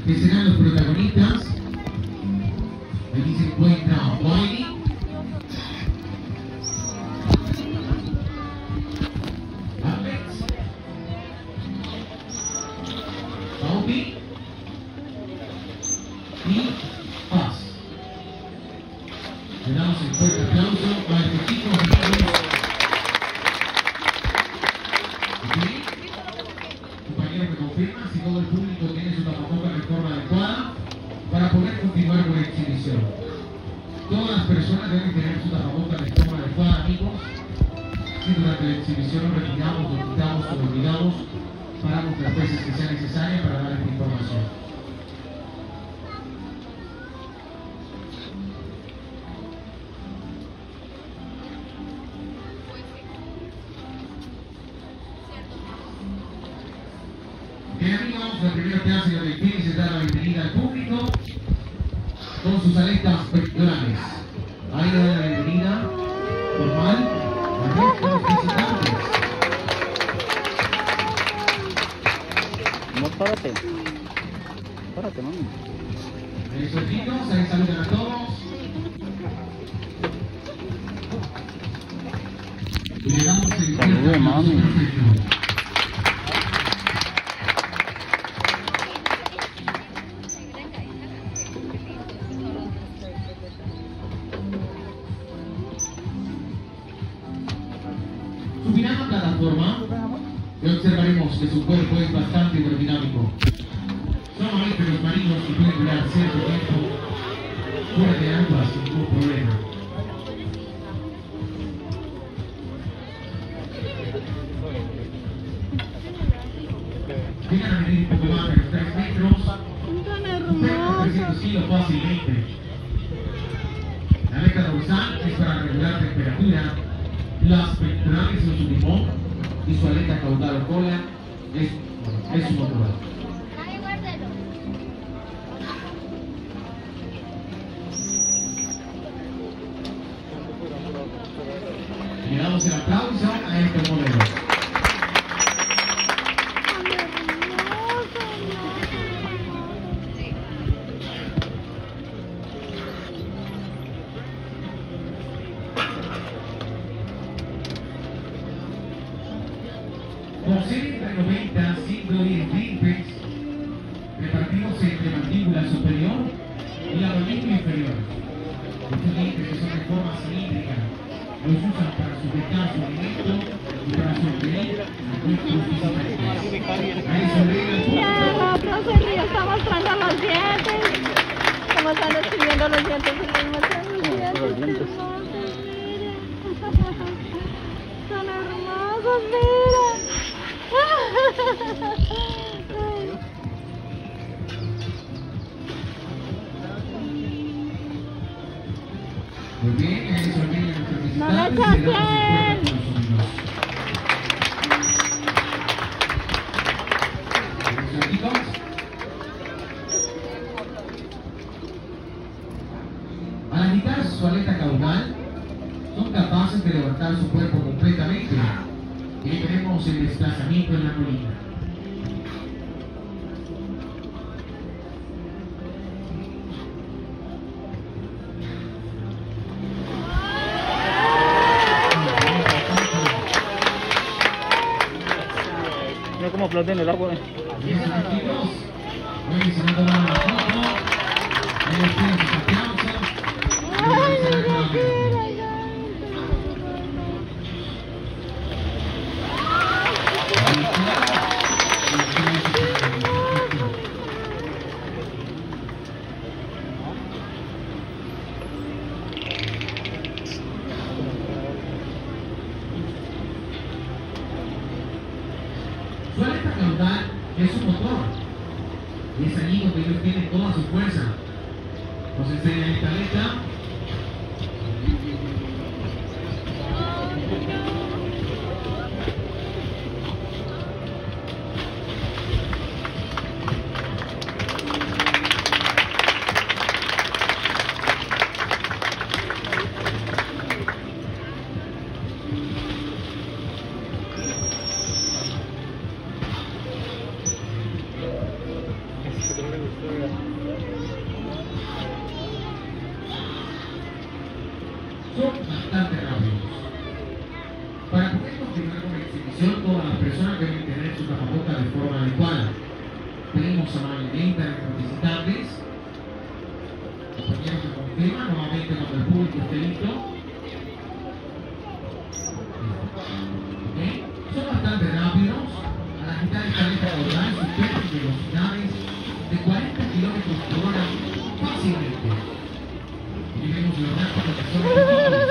que serán los protagonistas. Aquí se encuentra Wiley, Alex, Bobby y Paz. Le damos el fuerte aplauso a estos chicos. Compañero, me confirma si todo el público tiene su tapabocas de forma adecuada para poder continuar con la exhibición. Todas las personas deben tener su tapabocas de forma adecuada, amigos. Si durante la exhibición nos retiramos, nos quitamos o nos olvidamos, paramos las veces que sea necesaria para dar esta información. Bien, amigos, la primera clase de Delfines se da la bienvenida al público con sus aletas pectorales. Ahí le da la bienvenida formal a nuestros visitantes. No, párate. Párate, mami. Esos chicos, ahí saludan a todos. Y le damos el Salude, mami. perfecto. Subirán a plataforma y observaremos que su cuerpo es bastante hidrodinámico. Son mamíferos marinos que pueden durar cierto tiempo fuera de agua sin ningún problema. Llegan a medir un poco más de los 3 metros, superan 300 kilos fácilmente. La aleta dorsal es para regular temperatura. Las pectorales son su timón y su aleta caudal o cola es su motor. Le damos el aplauso a este modelo. Por ser entre 90, 110 dientes, repartidos entre mandíbula superior y la mandíbula inferior. Estos dientes que son de forma cilíndrica los usan para sujetar su alimento y para sonreír a nuestros visitantes. Ahí sonríe el Ya, el otro se ríe, está mostrando los dientes. Como están describiendo los dientes, se están mostrando los dientes. Son hermosos, mira. Muy bien, ahí sonríen nuestros No me visitantes y le damos el fuerte chapeen. aplauso, amigos. Al agitar su aleta caudal, son capaces de levantar su cuerpo completamente. Y ahí tenemos el desplazamiento en la colina. Mira cómo flota en el agua. Y esos chicos, hoy se van a tomar una foto. Ahí les pido sus aplausos. Y les será nuevamente. Su aleta caudal es su motor. Y es allí donde ellos tienen toda su fuerza. Nos enseña esta aleta. Son bastante rápidos. Para poder continuar con la exhibición, todas las personas deben tener su tapabocas de forma adecuada. Pedimos amablemente a los participantes, compañeros que confirman, nuevamente cuando el público esté listo. ¿Okay? Son bastante rápidos. Al agitar esta letra oral superan velocidades de 40 kilómetros por hora fácilmente. Y vemos lo rápido que son los niños.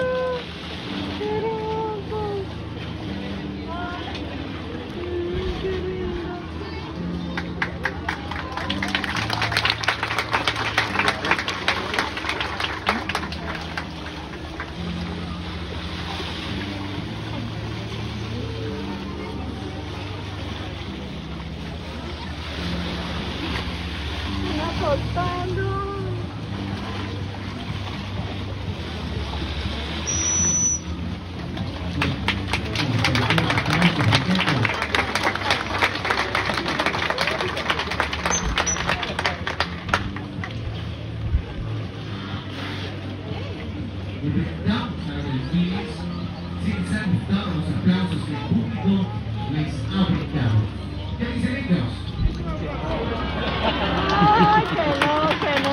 Presentamos a los delfines, si les han gustado los aplausos que el público les ha brindado. ¿Qué dicen ellos? Ay, que no, que no.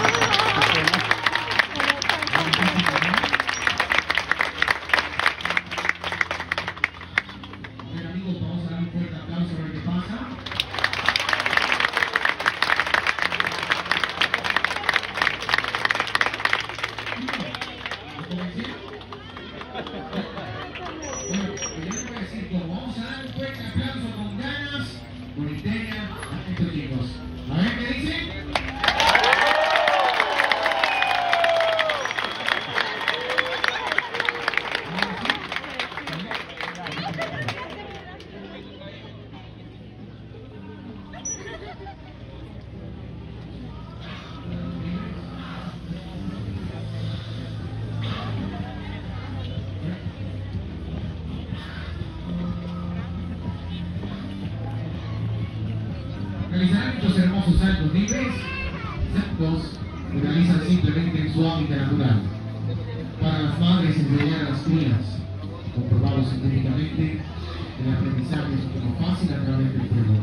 Bien, amigos, vamos a dar un fuerte aplauso a ver qué pasa. Bueno, yo les voy a decir cómo. Vamos a dar un fuerte aplauso con ganas, con histeria a estos chicos. A ver qué dicen. Realizarán estos hermosos saltos libres, saltos que realizan simplemente en su hábitat natural. Para las madres enseñar a las crías, comprobado científicamente, el aprendizaje es un poco fácil a través del juego.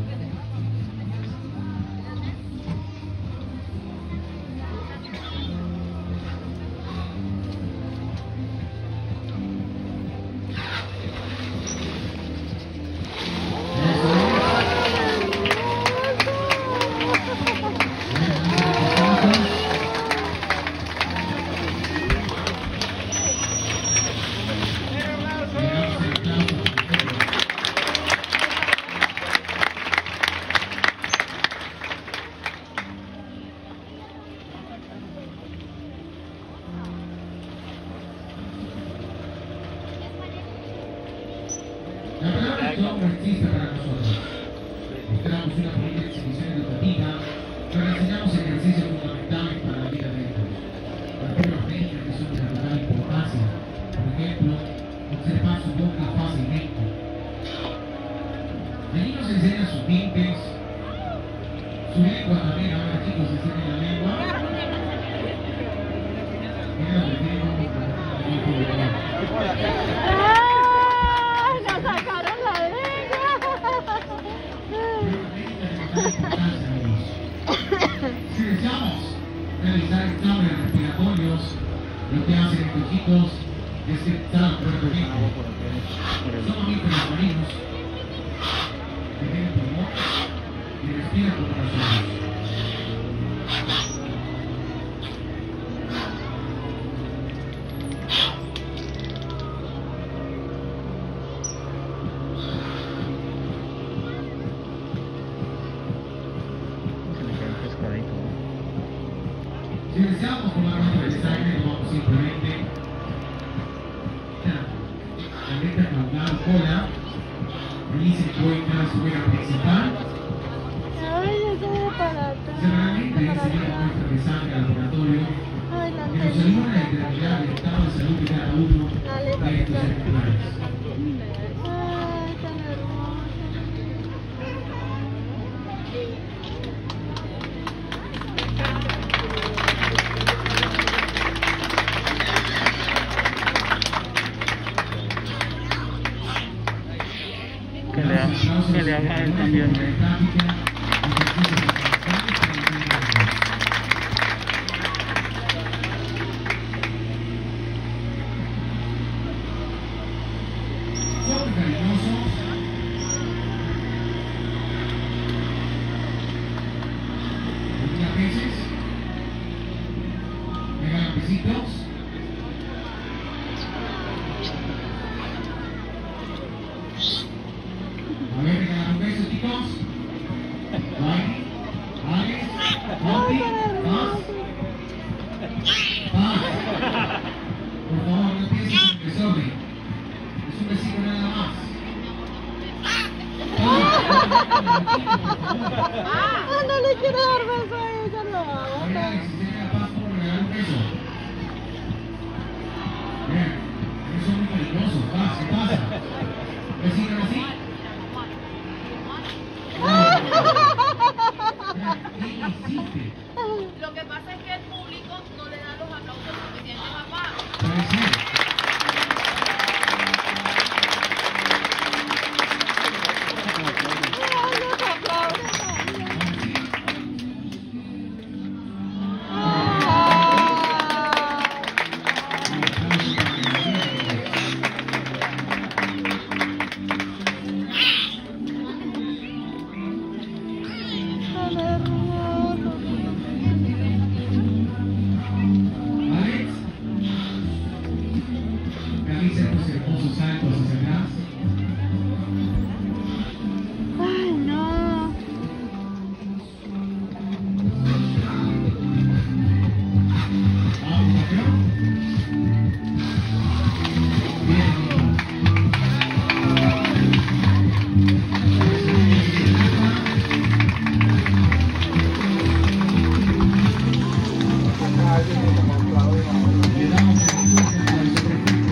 La palabra show no existe para nosotros. Esperamos una bonita exhibición educativa, pero enseñamos ejercicios fundamentales para la vida de ellos. Algunos médicos que son de natural importancia, por ejemplo, observar su boca fácilmente. Allí nos enseñan sus dientes, su lengua también. Ahora chicos, enseñan la lengua. Mira lo que tiene como ¡Ay! ¡Nos sacaron la lengua! Si deseamos realizar exámenes respiratorios, lo que hacen estos chicos es que están correctamente. Son mamíferos marinos que tienen pulmón y respiran por los ojos. Si deseamos tomar muestra de sangre, tomamos simplemente la letra caudal o cola, allí se encuentra su vena principal. Ay, eso es para atrás. Semanalmente se lleva muestra de sangre al laboratorio Ay, la que nos ayuda a determinar el estado de salud de cada uno de estos ejemplares. Ay, tan hermosa. haga él también. Muchas veces regalan besitos. A ver, regalan un beso, chicos. Alex, Monty, Paz. Por favor, no piensen en desorden. Es un besito nada más. No le quiero dar beso a ella, no. Oye, Alex, si tiene la paz, ¿cómo regalar un beso? Bien, eso es muy cariñoso. Paz, ¿qué pasa? ¿Vecinos así? ¿Qué hiciste? Lo que pasa es que el público no le da los aplausos suficientes a Paz. Puede ser. Alex, realiza estos hermosos saltos hacia atrás. Ay, no. Vamos, campeón. Bien, le damos el impulso al sobreefecto.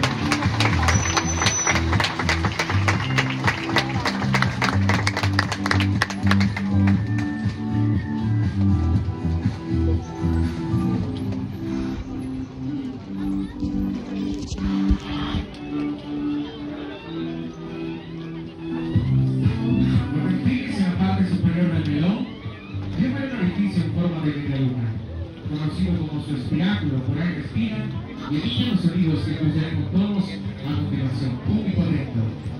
Los reptiles en la parte superior del melón llevan un orificio en forma de media luna, conocido como su espiráculo. Por ahí respiran y emiten los sonidos que escucharemos todos a continuación. Público atento.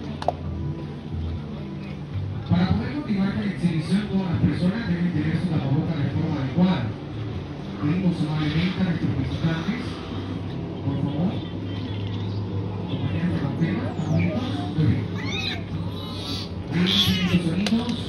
Para poder continuar con la exhibición, todas las personas deben tener su tapabocas de forma adecuada. Pedimos amablemente a nuestros visitantes, por favor, compañeros de cautela, amigos, muy bien. Emiten los sonidos.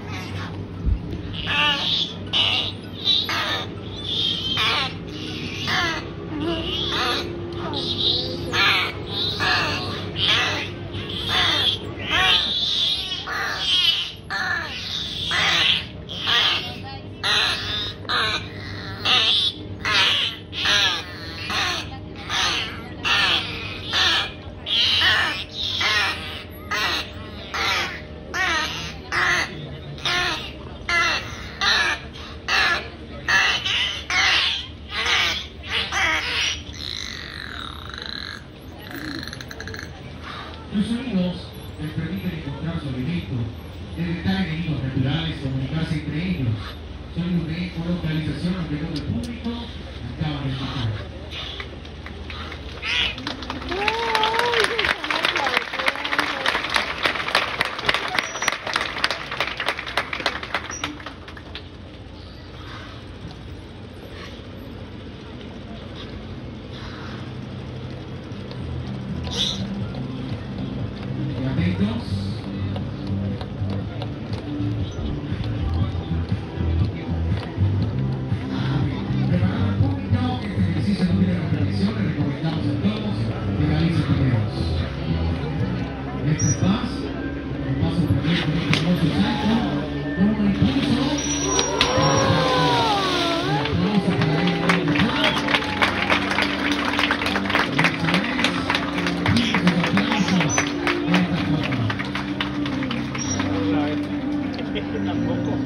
Los sonidos les permiten encontrar su alimento, detectar enemigos naturales, comunicarse entre ellos. Sonidos de ecolocalización ante todo el público acaban de escuchar. Y atentos. Preparado el público, este ejercicio no tiene repetición, le recomendamos a todos que realicen videos. Este es Paz, el paso primero con este hermoso salto, con un impulso. Un aplauso para él, de Paz. Y sus aplausos de esta forma. Tampoco.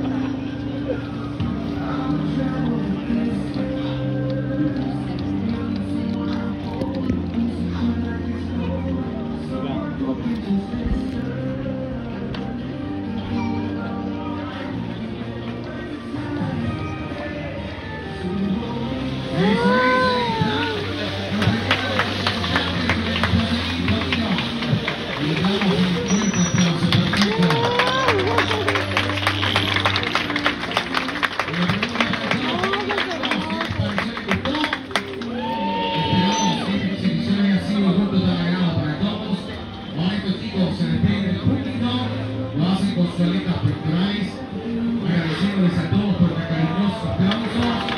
pidiéndoles a todos por cariñosos aplausos.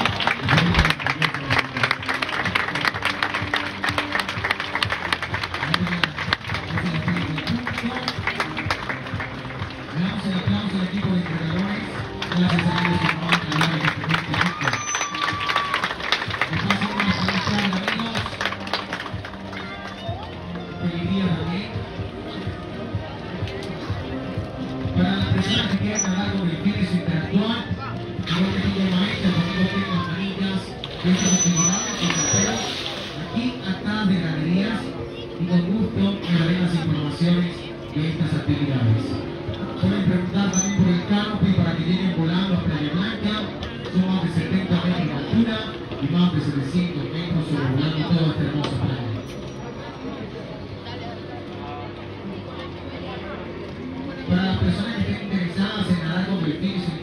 Le damos el aplauso al equipo de entrenadores. Gracias a ellos que nos van a ayudar en este momento. Les paso una feliz tarde, amigos. Feliz día también. Para las personas que quieran hablar con el fitness interactuar, igual que digo el maestro, conmigo tengo las manillas de estas actividades, los espero aquí atrás de galerías y con gusto me daré las informaciones de estas actividades. Pueden preguntar también por el canopy para que lleguen volando a Playa Blanca. Son más de 70 metros de altura y más de 700 metros sobrevolando toda esta hermosa playa. Para las personas que estén interesadas en nadar con delfines